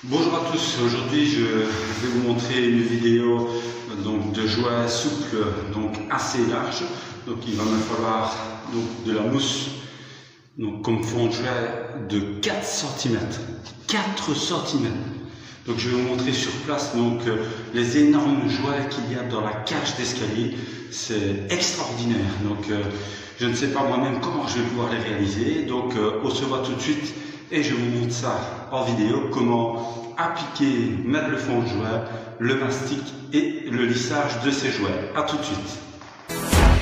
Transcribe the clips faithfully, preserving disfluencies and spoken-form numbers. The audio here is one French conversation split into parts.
Bonjour à tous, aujourd'hui je vais vous montrer une vidéo donc, de jouets souples donc assez large. Donc il va me falloir donc, de la mousse donc, comme fond de jouet de quatre centimètres. quatre centimètres. Donc je vais vous montrer sur place donc, les énormes jouets qu'il y a dans la cage d'escalier. C'est extraordinaire. Donc euh, je ne sais pas moi-même comment je vais pouvoir les réaliser. Donc euh, on se voit tout de suite. Et je vous montre ça en vidéo, comment appliquer, mettre le fond de jouet, le mastic et le lissage de ces jouets. A tout de suite.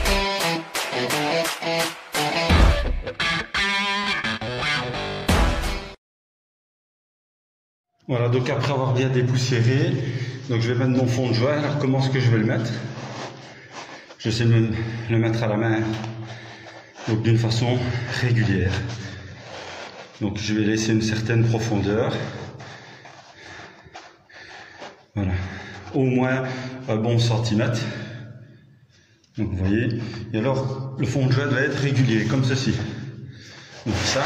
Voilà, donc après avoir bien dépoussiéré, donc je vais mettre mon fond de jouet. Alors comment est-ce que je vais le mettre? Je sais le, le mettre à la main, donc d'une façon régulière. Donc je vais laisser une certaine profondeur. Voilà. Au moins un bon centimètre. Donc vous voyez. Et alors le fond de jouet doit être régulier, comme ceci. Donc ça,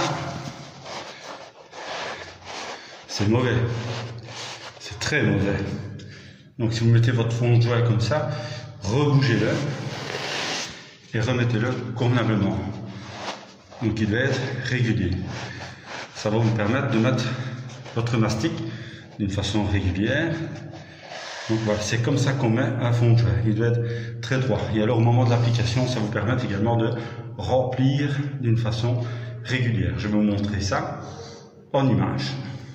c'est mauvais. C'est très mauvais. Donc si vous mettez votre fond de jouet comme ça, rebougez-le et remettez-le convenablement. Donc il doit être régulier. Ça va vous permettre de mettre votre mastic d'une façon régulière. Donc voilà, c'est comme ça qu'on met un fond de jouet. Il doit être très droit. Et alors au moment de l'application, ça vous permet également de remplir d'une façon régulière. Je vais vous montrer ça en image.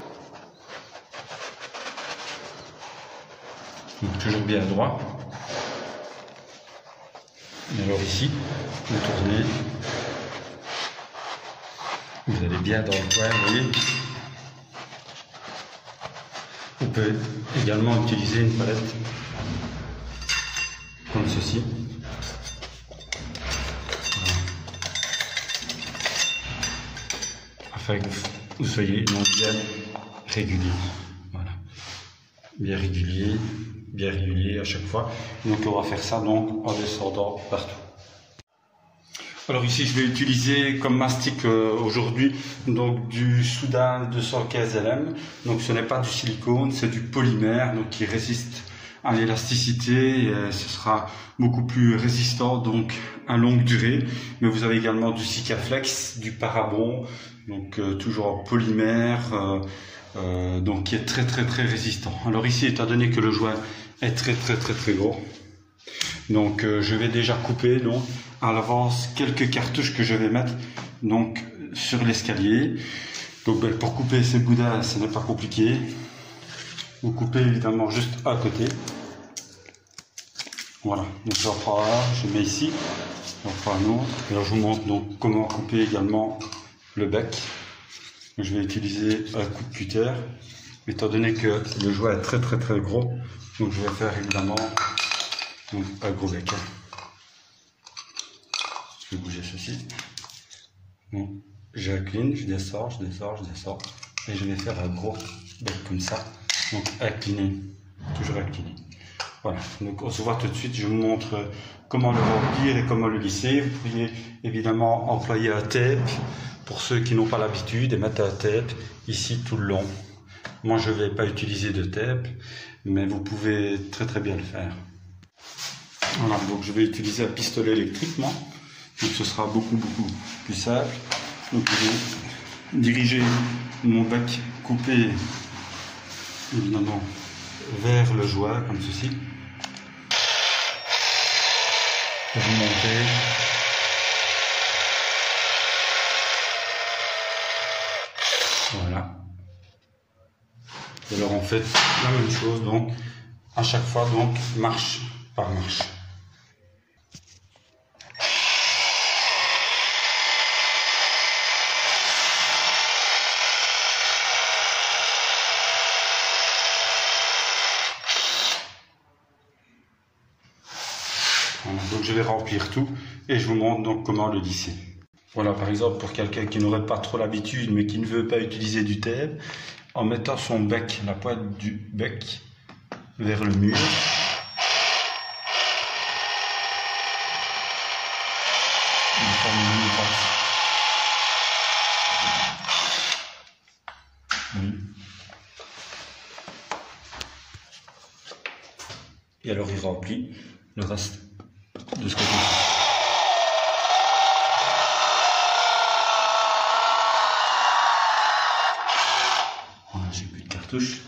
Donc toujours bien droit. Et alors ici, vous tournez. Vous allez bien dans le coin, vous voyez. Vous pouvez également utiliser une palette comme ceci. Voilà. Afin que vous soyez donc bien régulier. Voilà. Bien régulier, bien régulier à chaque fois. Donc on va faire ça donc en descendant partout. Alors ici je vais utiliser comme mastic euh, aujourd'hui donc du Soudan deux cent quinze L M. Donc ce n'est pas du silicone, c'est du polymère donc qui résiste à l'élasticité. Et ce sera beaucoup plus résistant donc à longue durée. Mais vous avez également du Sikaflex, du Parabon, donc euh, toujours en polymère, euh, euh, donc qui est très très très résistant. Alors ici étant donné que le jouet est très très très très gros, donc euh, je vais déjà couper donc à l'avance quelques cartouches que je vais mettre donc sur l'escalier. Donc ben, pour couper ces boudins, ce n'est pas compliqué. Vous coupez évidemment juste à côté. Voilà, donc j'en prends un, je mets ici, j'en prends un autre. Et alors je vous montre donc comment couper également le bec. Donc, je vais utiliser un coup de cutter, étant donné que le jouet est très très très gros. Donc je vais faire évidemment donc, un gros bec. Je vais bouger ceci. Bon, j'incline, je descends, je descends, je descends. Et je vais faire un gros bec comme ça. Donc incliné, toujours incliné. Voilà, donc on se voit tout de suite. Je vous montre comment le remplir et comment le lisser. Vous pourriez évidemment employer un tape pour ceux qui n'ont pas l'habitude et mettre un tape ici tout le long. Moi je ne vais pas utiliser de tape, mais vous pouvez très très bien le faire. Voilà, donc je vais utiliser un pistolet électrique moi. Donc ce sera beaucoup beaucoup plus simple. Donc je vais diriger mon bec coupé évidemment vers le jouet comme ceci. Et vous montez. Voilà. Et alors on fait la même chose donc à chaque fois donc marche par marche. Voilà, donc je vais remplir tout et je vous montre donc comment le lisser. Voilà, par exemple pour quelqu'un qui n'aurait pas trop l'habitude mais qui ne veut pas utiliser du tape, en mettant son bec, la pointe du bec vers le mur. Oui. et alors il remplit le reste de ce côté-ci. Voilà, j'ai plus de cartouches.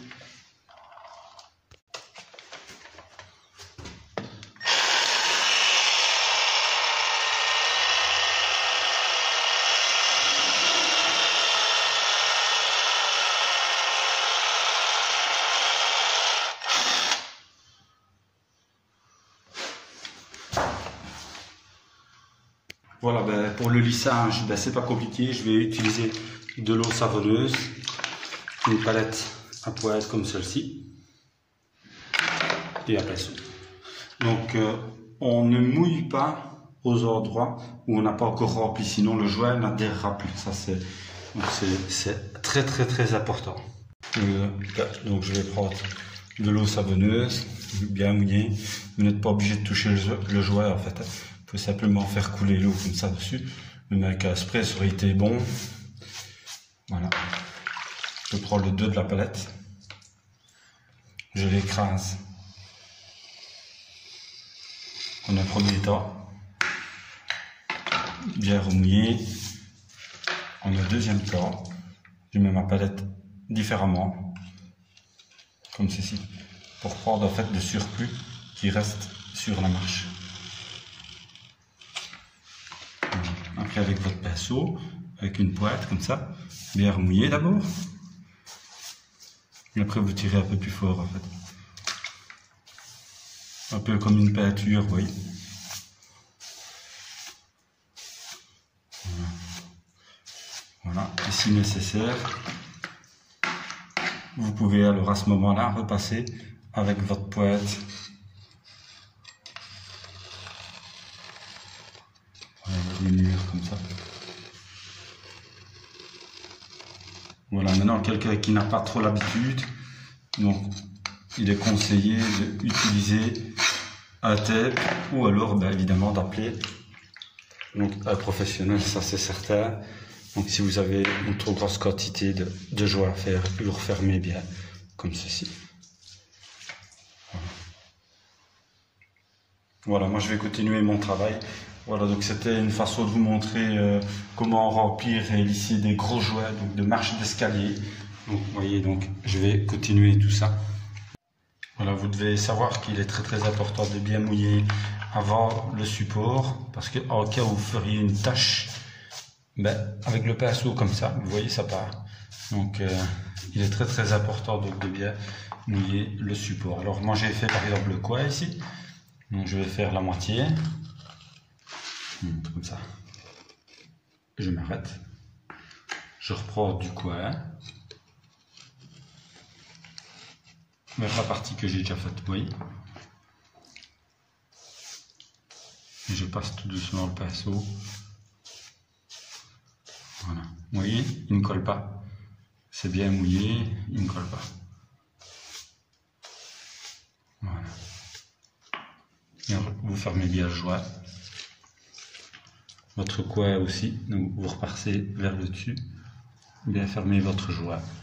Voilà, ben, pour le lissage, ben, c'est pas compliqué. Je vais utiliser de l'eau savonneuse, une palette à poêle comme celle-ci et un pinceau. Donc, euh, on ne mouille pas aux endroits où on n'a pas encore rempli, sinon le jouet n'adhérera plus. Ça, c'est c'est très très très important. Euh, donc, je vais prendre de l'eau savonneuse, bien mouillée. Vous n'êtes pas obligé de toucher le, le jouet en fait. Faut simplement faire couler l'eau comme ça dessus. Même avec un spray, ça aurait été bon. Voilà. Je prends le dos de la palette. Je l'écrase en un premier temps. Bien remouillé. En un deuxième temps, je mets ma palette différemment. Comme ceci. Pour prendre en fait le surplus qui reste sur la marche. Après avec votre pinceau, avec une pointe comme ça, bien remouillé d'abord. Et après vous tirez un peu plus fort en fait. Un peu comme une peinture, vous voyez. Voilà. Voilà. Et si nécessaire, vous pouvez alors à ce moment-là repasser avec votre pointe. Les murs comme ça. Voilà, maintenant quelqu'un qui n'a pas trop l'habitude, donc il est conseillé d'utiliser un tape ou alors ben, évidemment d'appeler donc un professionnel, ça c'est certain. Donc si vous avez une trop grosse quantité de, de jouets à faire, vous refermez bien comme ceci. Voilà. Voilà, moi je vais continuer mon travail. Voilà, donc c'était une façon de vous montrer euh, comment remplir et lisser des gros jouets, donc de marches d'escalier. Donc vous voyez, donc je vais continuer tout ça. Voilà, vous devez savoir qu'il est très très important de bien mouiller avant le support, parce que en cas où vous feriez une tache, ben, avec le pinceau comme ça, vous voyez, ça part. Donc euh, il est très très important donc, de bien mouiller le support. Alors moi j'ai fait par exemple le coin ici, donc je vais faire la moitié. Comme ça. Je m'arrête. Je reprends du coin. Vers la partie que j'ai déjà faite, vous voyez. Et je passe tout doucement le pinceau. Voilà. Vous voyez, il ne colle pas. C'est bien mouillé, il ne colle pas. Voilà. Et vous fermez bien le jouet. Votre coin aussi, donc vous repassez vers le dessus, bien fermez votre jouet.